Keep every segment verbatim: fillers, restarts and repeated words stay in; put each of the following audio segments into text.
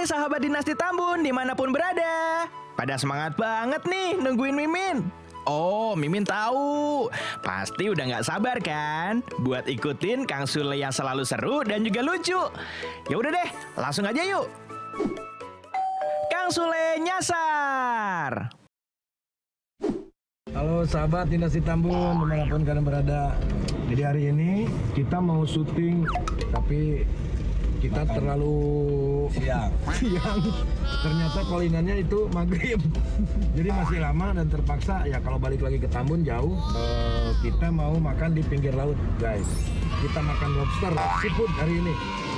sahabat Dinasti Tambun dimanapun berada. Pada semangat banget nih nungguin Mimin. Oh, Mimin tahu. Pasti udah nggak sabar kan buat ikutin Kang Sule yang selalu seru dan juga lucu. Ya udah deh, langsung aja yuk. Kang Sule nyasar. Halo sahabat Dinasti Tambun dimanapun kalian berada. Jadi hari ini kita mau syuting tapi kita Makan. terlalu siang. siang. Ternyata kolinannya itu maghrib. Jadi masih lama dan terpaksa ya kalau balik lagi ke Tambun jauh. Uh, kita mau makan di pinggir laut, guys. Kita makan lobster, seafood hari ini.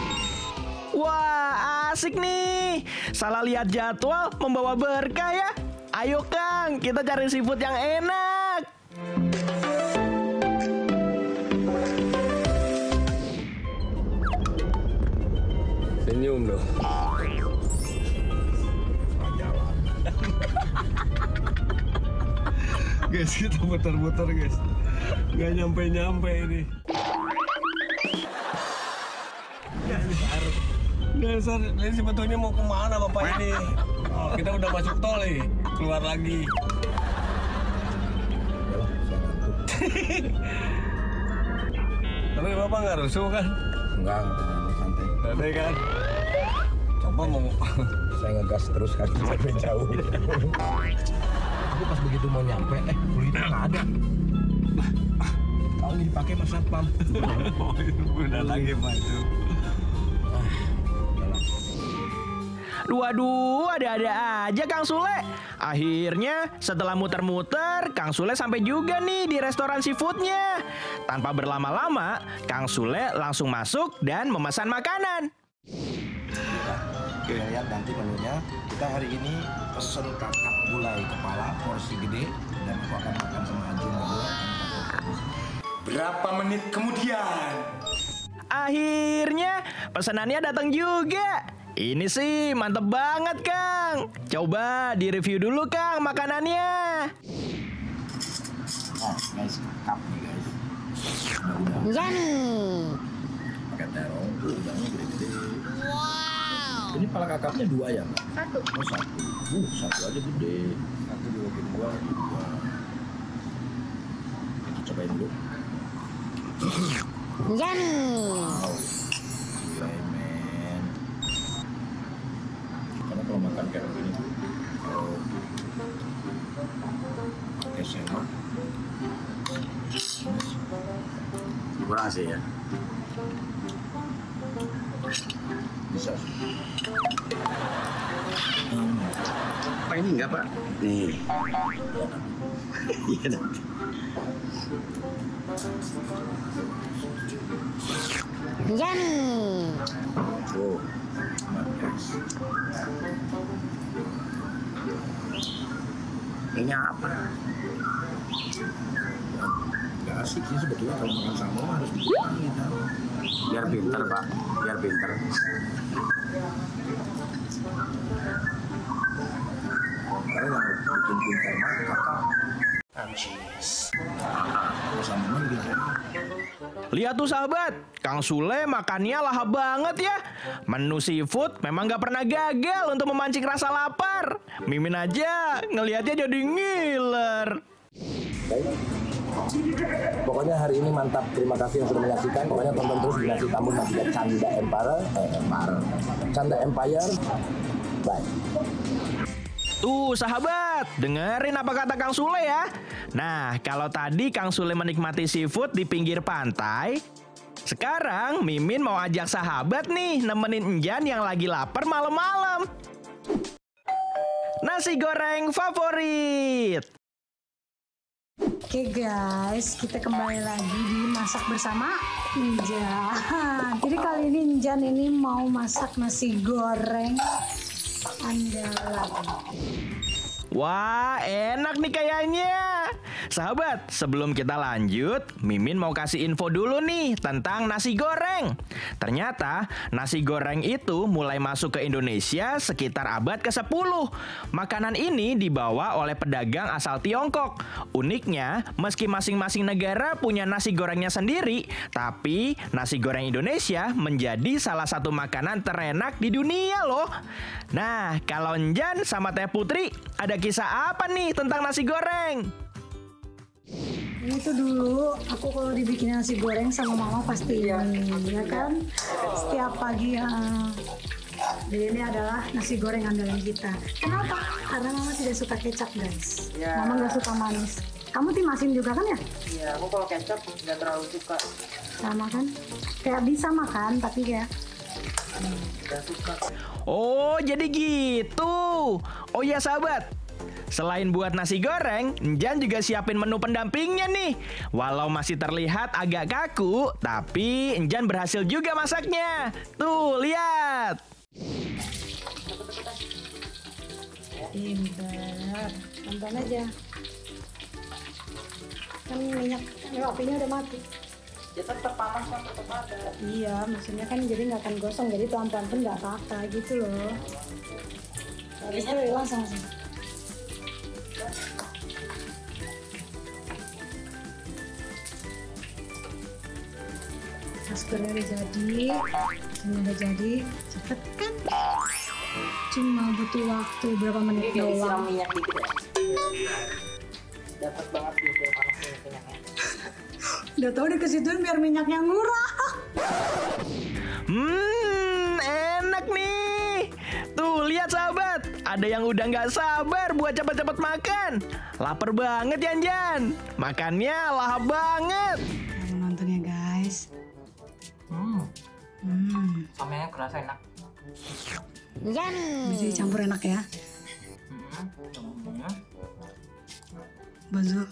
Wah, asik nih. Salah lihat jadwal membawa berkah ya. Ayo Kang, kita cari seafood yang enak. Senyum dong. Guys, kita muter-muter guys. Gak nyampe-nyampe ini. Dasar, ini sebetulnya mau kemana Bapak ini? Oh, kita udah masuk tol nih, keluar lagi. Tapi Bapak nggak rusuh kan? Enggak, santai. Santai kan? Coba mau saya ngegas terus kan sampai jauh. Aku pas begitu mau nyampe, eh kulitnya nggak ada. Kalau ini dipakai mas satpam. Udah lagi baju. Waduh, ada-ada aja Kang Sule. Akhirnya setelah muter-muter, Kang Sule sampai juga nih di restoran seafoodnya. Tanpa berlama-lama, Kang Sule langsung masuk dan memesan makanan. Oke, lihat nanti menunya. Kita hari ini pesen kakap gulai kepala porsi gede dan aku akan makan sama Ajun berdua. Berapa menit kemudian? Akhirnya pesanannya datang juga. Ini sih mantep banget Kang. Coba direview dulu Kang makanannya. Nah guys, kakap nih guys. Udah-udah. Pakai terong, udangnya gede-gede. Wow. Ini pala kakapnya dua ya Mbak? Satu. Oh satu. Uh, satu aja gede. Satu dua dua dua. Kita cobain dulu. Yummy. Wow. Karena kalau makan kayak begini tuh, kalau pakai sendok, Kurang sih ya. bisa. Hmm. Apa ini enggak Pak? Nih. Iya nanti. Yummy. Oh, guys. Ini apa? Gak asik sih sebetulnya kalau makan sama harus begini gitu. Biar pinter Pak, biar pinter. Karena yang bikin pintar mah kakak. Anjis. Kalau sama mah bilang. Lihat tuh sahabat, Kang Sule makannya lahap banget ya. Menu seafood memang gak pernah gagal untuk memancing rasa lapar. Mimin aja ngelihatnya jadi ngiler. Baik. Pokoknya hari ini mantap. Terima kasih yang sudah menyaksikan. Pokoknya tonton terus Dinasti Tambun dan juga Canda Empire. Eh, Empire. Canda Empire. Bye. Tuh sahabat, dengerin apa kata Kang Sule ya. Nah, kalau tadi Kang Sule menikmati seafood di pinggir pantai, sekarang Mimin mau ajak sahabat nih nemenin Enjan yang lagi lapar malam-malam. Nasi goreng favorit. Oke guys, kita kembali lagi di Masak Bersama Enjan. Jadi kali ini Enjan ini mau masak nasi goreng andalan. Wah, enak nih kayaknya. Sahabat, sebelum kita lanjut, Mimin mau kasih info dulu nih tentang nasi goreng. Ternyata nasi goreng itu mulai masuk ke Indonesia sekitar abad ke sepuluh. Makanan ini dibawa oleh pedagang asal Tiongkok. Uniknya, meski masing-masing negara punya nasi gorengnya sendiri, tapi nasi goreng Indonesia menjadi salah satu makanan terenak di dunia loh. Nah, kalau Njan sama Teh Putri, ada kisah apa nih tentang nasi goreng? Ini tuh dulu aku kalau dibikin nasi goreng sama mama pasti ini, ya kan? Setiap pagi ya. Jadi ini adalah nasi goreng andalan kita. Kenapa? Karena mama tidak suka kecap, guys. Ya. Mama nggak suka manis. Kamu tim asin juga kan ya? Iya, aku kalau kecap nggak terlalu suka. Sama kan? Kayak bisa makan, tapi kayak nggak suka. Oh, jadi gitu. Oh ya sahabat, selain buat nasi goreng, Njan juga siapin menu pendampingnya nih. Walau masih terlihat agak kaku, tapi Njan berhasil juga masaknya. Tuh, lihat. pintar. Tonton aja. Kan minyak, apinya udah mati. Ya tetap panas kan, tetap ada. Iya, maksudnya kan jadi nggak akan gosong, jadi pelan-pelan pun nggak apa-apa gitu loh. Habis itu langsung langsung. Maskernya udah jadi, ini udah jadi, cepet kan? Cuma butuh waktu berapa menit Ini disiram doang. minyak dikit ya. Dapat banget gitu biar panas minyaknya. Udah tau dikesituin biar minyaknya murah. Hmm, enak nih. Tuh, lihat sahabat. Ada yang udah nggak sabar buat cepet-cepet makan. Lapar banget ya, Njan. Makannya lahap banget. Ayo nonton ya, guys. Hmm, Hmm, samanya kerasa enak. Yummy. bisa dicampur enak ya. Hmm, samanya Banzo.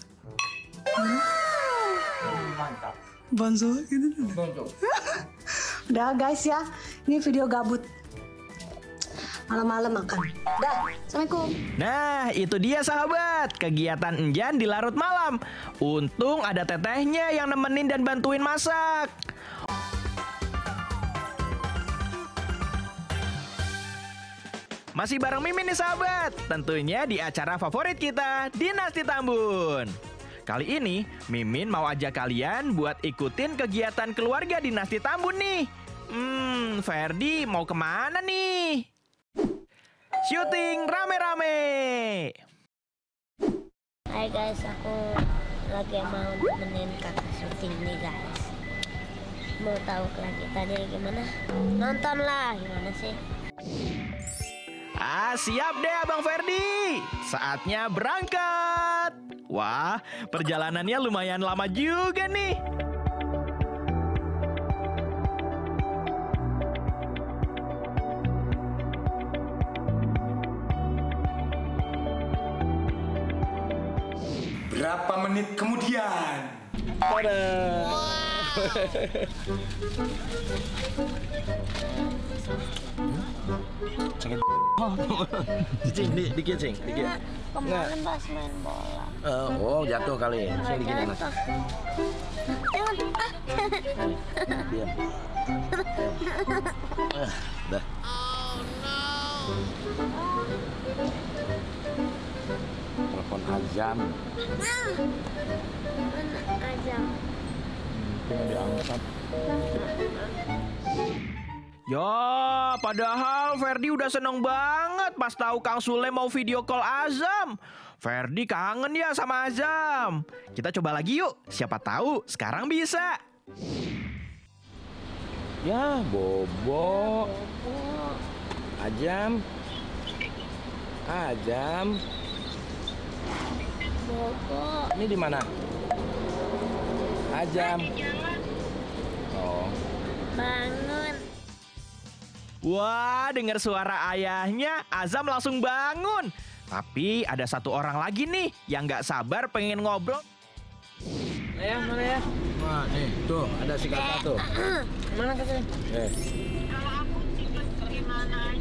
mantap. Banzo gitu. Bonjol. Udah guys ya, ini video gabut. Malam-malam makan. Dah, assalamualaikum. Nah, itu dia sahabat, kegiatan Njan di larut malam. Untung ada tetehnya yang nemenin dan bantuin masak. Masih bareng Mimin nih sahabat, tentunya di acara favorit kita, Dinasti Tambun. Kali ini, Mimin mau ajak kalian buat ikutin kegiatan keluarga Dinasti Tambun nih. Hmm, Ferdi mau kemana nih? Syuting rame-rame. Hai guys, aku lagi mau nemenin kakak syuting nih guys. Mau tahu kelanjutannya gimana? Nontonlah, gimana sih? Ah, siap deh Abang Ferdi. Saatnya berangkat. Wah, perjalanannya lumayan lama juga nih. Berapa menit kemudian? Cing, di, dikit cing, dikit. Kemarin pas main bola. Eh, oh jatuh kali. Cing dikit anak. Jatuh. Jangan. Diam. Eh, dah. Telepon Azam. Mana aja? Tinggal diangkat. Ya, padahal Ferdi udah seneng banget pas tahu Kang Sule mau video call Azam. Ferdi kangen ya sama Azam. Kita coba lagi yuk, siapa tahu sekarang bisa. Ya, Bobo. Azam. Azam. Bobo. Ini di mana? Azam. Oh. Bangun. Wah, dengar suara ayahnya, Azam langsung bangun. Tapi ada satu orang lagi nih yang nggak sabar pengen ngobrol. Mana ya, mana ya? Wah, nih, tuh ada si kakak tuh. Mana kakak? Eh.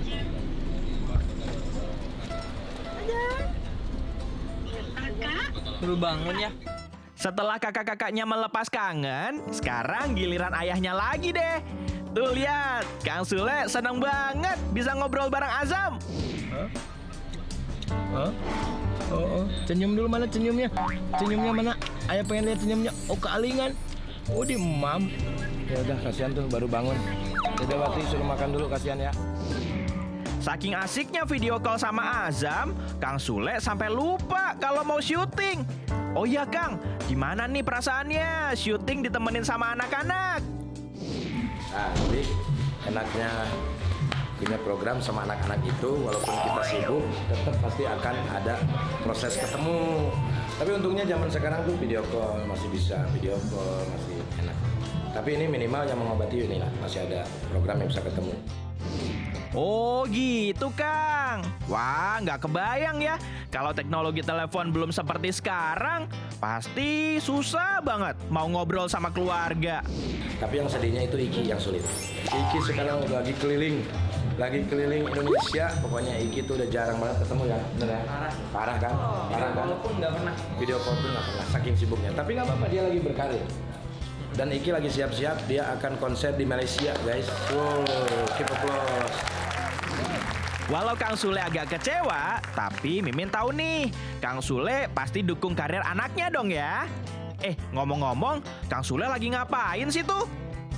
Ada. Kakak. Baru bangun ya. Setelah kakak-kakaknya melepas kangen, sekarang giliran ayahnya lagi deh. Tuh lihat, Kang Sule seneng banget bisa ngobrol bareng Azam. Hah? Hah? Oh, oh, senyum dulu, mana senyumnya? Senyumnya mana? Ayah pengen lihat senyumnya. Oh, kealingan. Oh, dimam. Ya udah, kasihan tuh baru bangun. Dedewati suruh makan dulu, kasihan ya. Saking asiknya video call sama Azam, Kang Sule sampai lupa kalau mau syuting. Oh iya Kang, gimana nih perasaannya syuting ditemenin sama anak-anak? Nah, jadi enaknya punya program sama anak-anak itu, walaupun kita sibuk, tetap pasti akan ada proses ketemu. Tapi untungnya zaman sekarang tuh video call masih bisa, video call masih enak. Tapi ini minimal yang mengobati ini lah, masih ada program yang bisa ketemu. Oh gitu Kang. Wah nggak kebayang ya. Kalau teknologi telepon belum seperti sekarang, pasti susah banget mau ngobrol sama keluarga. Tapi yang sedihnya itu Iki yang sulit. Iki sekarang lagi keliling, lagi keliling Indonesia. Pokoknya Iki tuh udah jarang banget ketemu ya, bener ya? Parah, parah kan? Parah kan? Walaupun nggak pernah. Video call pun nggak pernah, saking sibuknya. Tapi nggak apa-apa, dia lagi berkarir. Dan Iki lagi siap-siap, dia akan konser di Malaysia, guys. Wow, keep applause. Walau Kang Sule agak kecewa, tapi Mimin tahu nih, Kang Sule pasti dukung karir anaknya dong ya. Eh, ngomong-ngomong, Kang Sule lagi ngapain sih tuh?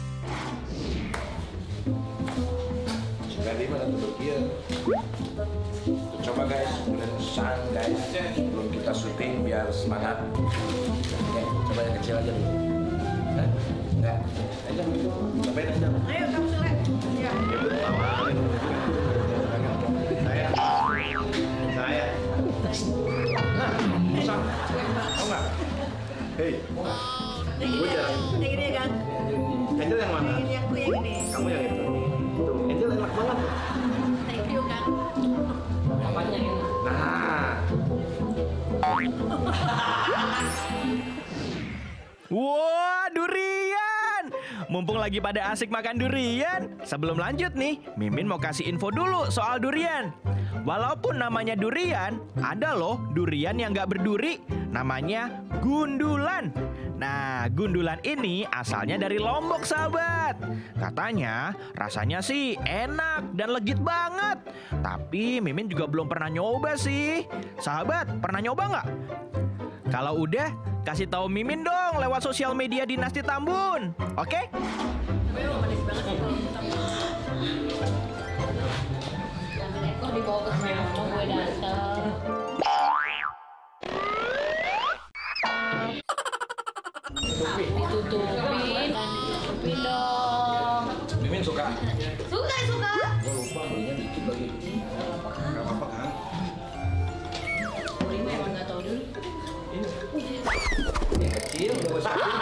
Jadi mana tuh dia? Coba guys, bulan sang guys, sebelum kita syuting biar semangat. Oke, coba yang kecil aja dulu. Hah? Enggak. Aja dulu. Cobain aja. Ayo Kang Sule. Ya. Saya. Saya. Nah, usah. Mau nggak? Hei. Gue jarang. Yang ini ya Kang. Angel yang mana? Yang aku yang ini. Kamu yang itu. Tuh, Angel enak banget. Thank you Kang. Apanya ini? Nah. Wah, durian! Mumpung lagi pada asik makan durian, sebelum lanjut nih, Mimin mau kasih info dulu soal durian. Walaupun namanya durian, ada loh durian yang gak berduri, namanya gundulan. Nah, gundulan ini asalnya dari Lombok, sahabat. Katanya rasanya sih enak dan legit banget. Tapi Mimin juga belum pernah nyoba sih. Sahabat, pernah nyoba nggak? Kalau udah, kasih tahu Mimin dong lewat sosial media Dinasti Tambun. Oke? Kok dibawa ke sana gue dateng. Ditutupin dan ditutupin dong. Mimin suka. Suka suka. Gue lupa belinya dikit lagi. Gak apa-apa kan? Beli mah emang nggak tahu dulu. Yang kecil udah gue siapin.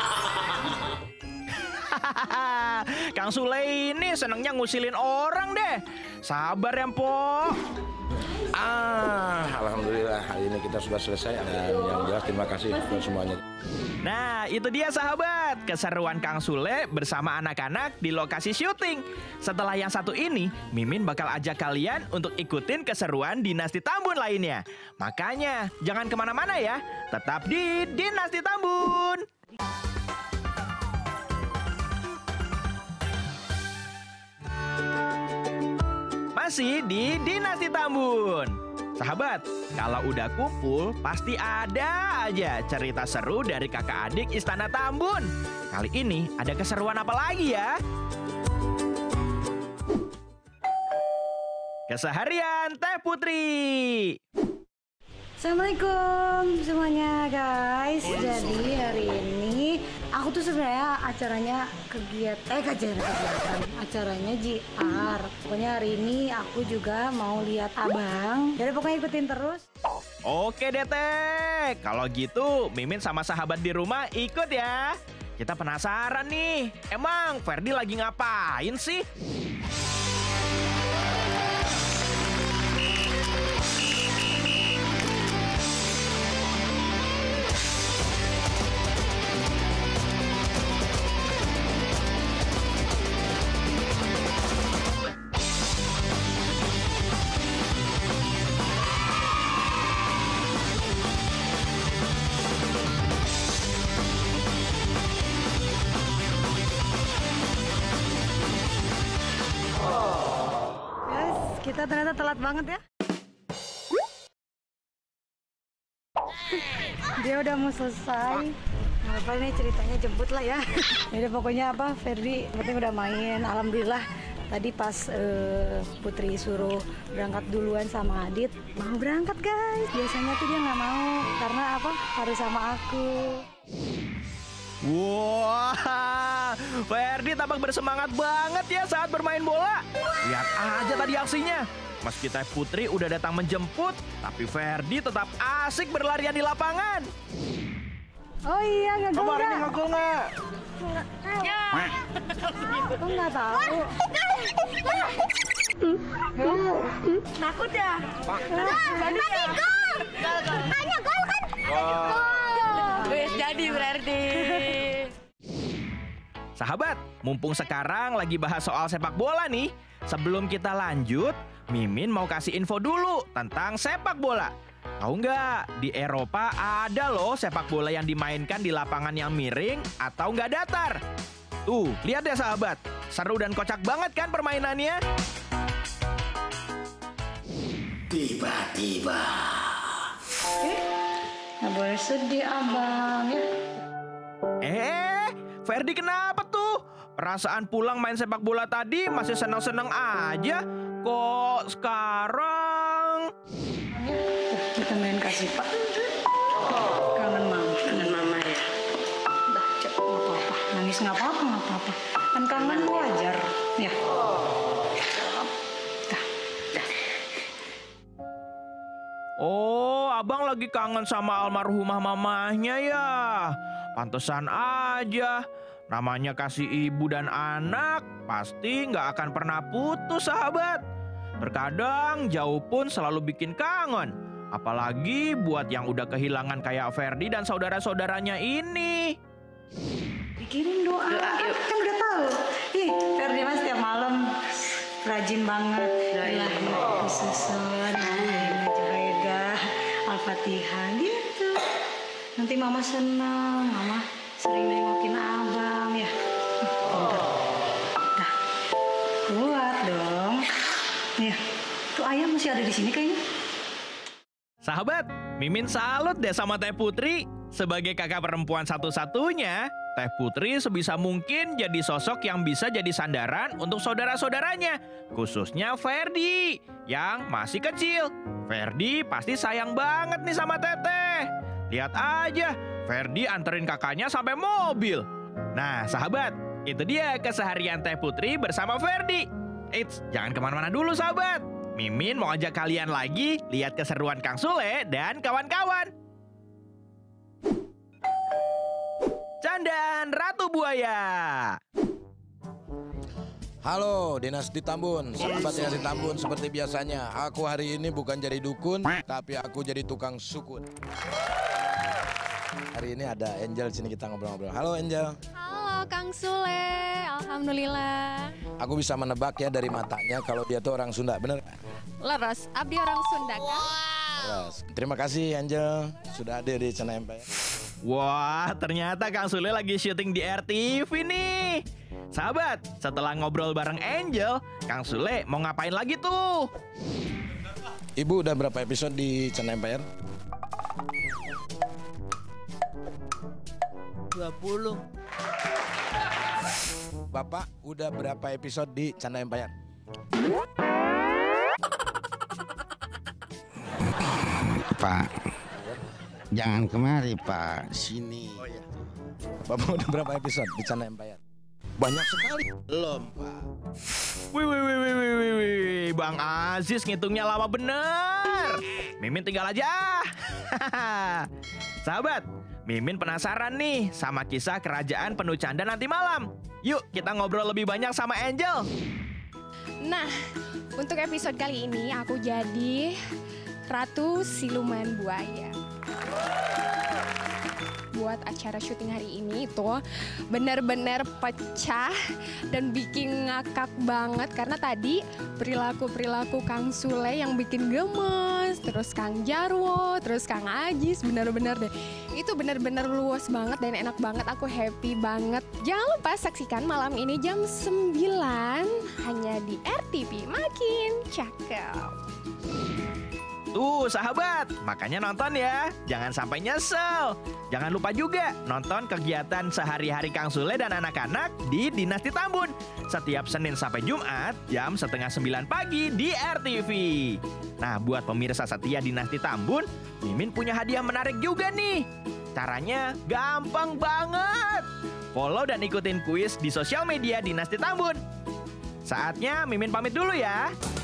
Kang Sule ini senengnya ngusilin orang deh. Sabar ya, Po. Ah, alhamdulillah hari ini kita sudah selesai dan yang jelas terima kasih buat semuanya. Nah, itu dia sahabat, keseruan Kang Sule bersama anak-anak di lokasi syuting. Setelah yang satu ini, Mimin bakal ajak kalian untuk ikutin keseruan Dinasti Tambun lainnya. Makanya, jangan kemana-mana ya, tetap di Dinasti Tambun. Masih di Dinasti Tambun. Sahabat, kalau udah kumpul, pasti ada aja cerita seru dari kakak adik Istana Tambun. Kali ini ada keseruan apa lagi ya? Keseharian Teh Putri. Assalamualaikum semuanya guys. Jadi hari ini aku tuh sebenarnya acaranya kegiatan eh kegiatan kegiatan acaranya J R. Pokoknya hari ini aku juga mau lihat abang. Jadi pokoknya ikutin terus. Oke deh Teh. Kalau gitu Mimin sama sahabat di rumah ikut ya. Kita penasaran nih. Emang Ferdi lagi ngapain sih? Kita ternyata telat banget ya. Dia udah mau selesai. Nah, apa ini ceritanya jemput lah ya. Jadi pokoknya apa, Ferdi penting udah main. Alhamdulillah tadi pas uh, Putri suruh berangkat duluan sama Adit, mau berangkat guys. Biasanya tuh dia nggak mau karena apa, harus sama aku. Wah, Ferdi tampak bersemangat banget ya saat bermain bola. Lihat aja tadi aksinya. Meski Teh Putri udah datang menjemput, tapi Ferdi tetap asik berlarian di lapangan. Oh iya, ngegol Kamu hari ini nggak? ngegol nggak? Aku nggak tahu. Takut ya? Tadi gol. Hanya gol kan? Wes jadi berarti. Sahabat, mumpung sekarang lagi bahas soal sepak bola nih, sebelum kita lanjut, Mimin mau kasih info dulu tentang sepak bola. Tahu nggak, di Eropa ada loh sepak bola yang dimainkan di lapangan yang miring atau nggak datar. Tuh, lihat ya sahabat, seru dan kocak banget kan permainannya? Tiba-tiba. Nggak boleh sedih abang ya. Eh, Ferdi kenapa tuh? Perasaan pulang main sepak bola tadi masih seneng-seneng aja. Kok sekarang? Kita main kasih pak. Kangen mama. Kangen mama ya. Udah cek nggak apa-apa. Nangis nggak apa-apa nggak apa-apa. Kan kangen wajar ya. Dah. Oh, abang lagi kangen sama almarhumah mamahnya ya. Pantesan aja. Namanya kasih ibu dan anak, pasti nggak akan pernah putus sahabat. Terkadang jauh pun selalu bikin kangen. Apalagi buat yang udah kehilangan kayak Ferdi dan saudara-saudaranya ini. Pikirin doa. Doa, yuk. Kan udah tahu. Ih, Ferdi mas tiap malam rajin banget. Ilahi khususun, Najrega, Al-Fatihah gitu. Nanti mama senang, mama sering nengokin abang ya. Pinter. Dah, kuat dong. Ya, tuh ayam masih ada di sini kayaknya. Sahabat, Mimin salut deh sama Teh Putri. Sebagai kakak perempuan satu-satunya, Teh Putri sebisa mungkin jadi sosok yang bisa jadi sandaran untuk saudara-saudaranya. Khususnya Ferdi, yang masih kecil. Ferdi pasti sayang banget nih sama Teteh. Lihat aja, Ferdi anterin kakaknya sampai mobil. Nah, sahabat, itu dia keseharian Teh Putri bersama Ferdi. Eits, jangan kemana-mana dulu sahabat. Mimin mau ajak kalian lagi lihat keseruan Kang Sule dan kawan-kawan. Candan Ratu Buaya. Halo Dinasti Tambun, sahabat Dinasti Tambun, seperti biasanya aku hari ini bukan jadi dukun, tapi aku jadi tukang sukun. Hari ini ada Angel sini, kita ngobrol-ngobrol. Halo Angel. Halo Kang Sule, alhamdulillah. Aku bisa menebak ya dari matanya kalau dia tuh orang Sunda, bener? Leres, abdi orang Sunda kan? Yes. Terima kasih Angel sudah hadir di Channel Empire. Wah, ternyata Kang Sule lagi syuting di R T V nih. Sahabat, setelah ngobrol bareng Angel, Kang Sule mau ngapain lagi tuh? Ibu udah berapa episode di Channel Empire? dua puluh. Bapak udah berapa episode di Channel Empire? Pak, jangan kemari Pak, sini. Oh iya. Bapak udah berapa episode di Channel Empire? Banyak sekali. Belum Pak. Wih, wih, wih, wih, wih, wih, wih. Bang Aziz ngitungnya lama bener. Mimin tinggal aja. Sahabat, Mimin penasaran nih sama kisah kerajaan penuh canda nanti malam. Yuk kita ngobrol lebih banyak sama Angel. Nah, untuk episode kali ini aku jadi Ratu Siluman Buaya. Buat acara syuting hari ini itu benar-benar pecah dan bikin ngakak banget karena tadi perilaku-perilaku Kang Sule yang bikin gemes. Agus, terus Kang Jarwo, terus Kang Ajis, bener-bener deh. Itu bener-bener luas banget dan enak banget, aku happy banget. Jangan lupa saksikan malam ini jam sembilan hanya di R T V, makin cakep. Tuh sahabat, makanya nonton ya, jangan sampai nyesel. Jangan lupa juga nonton kegiatan sehari-hari Kang Sule dan anak-anak di Dinasti Tambun setiap Senin sampai Jumat jam setengah sembilan pagi di R T V. Nah, buat pemirsa setia Dinasti Tambun, Mimin punya hadiah menarik juga nih. Caranya gampang banget. Follow dan ikutin kuis di sosial media Dinasti Tambun. Saatnya Mimin pamit dulu ya.